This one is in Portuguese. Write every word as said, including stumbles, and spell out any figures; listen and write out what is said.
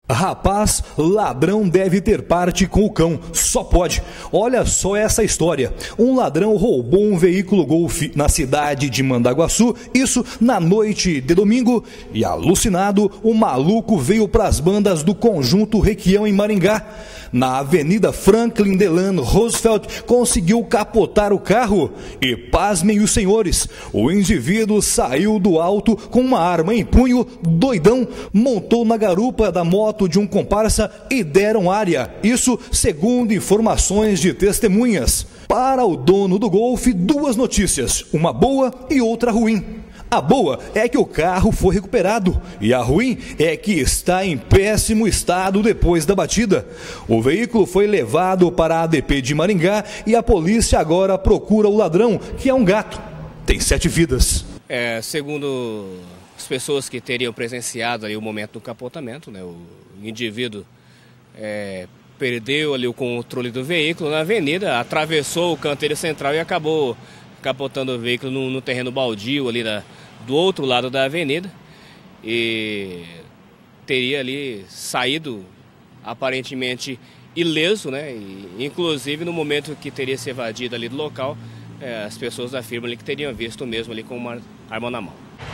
Rapaz, ladrão deve ter parte com o cão, só pode. Olha só essa história. Um ladrão roubou um veículo Golf na cidade de Mandaguaçu, isso na noite de domingo, e alucinado, o maluco veio para as bandas do Conjunto Requião em Maringá. Na Avenida Franklin Delano Roosevelt, conseguiu capotar o carro e, pasmem os senhores, o indivíduo saiu do auto com uma arma em punho, doidão, montou na garupa da moto de um comparsa e deram área, isso segundo informações de testemunhas. Para o dono do Golf, duas notícias, uma boa e outra ruim. A boa é que o carro foi recuperado e a ruim é que está em péssimo estado depois da batida. O veículo foi levado para a A D P de Maringá e a polícia agora procura o ladrão, que é um gato. Tem sete vidas. É, segundo as pessoas que teriam presenciado ali o momento do capotamento, né, o indivíduo é, perdeu ali o controle do veículo na avenida, atravessou o canteiro central e acabou capotando o veículo no, no terreno baldio ali da, do outro lado da avenida e teria ali saído aparentemente ileso, né? E, inclusive no momento que teria se evadido ali do local, é, as pessoas afirmam ali que teriam visto mesmo ali com uma arma na mão.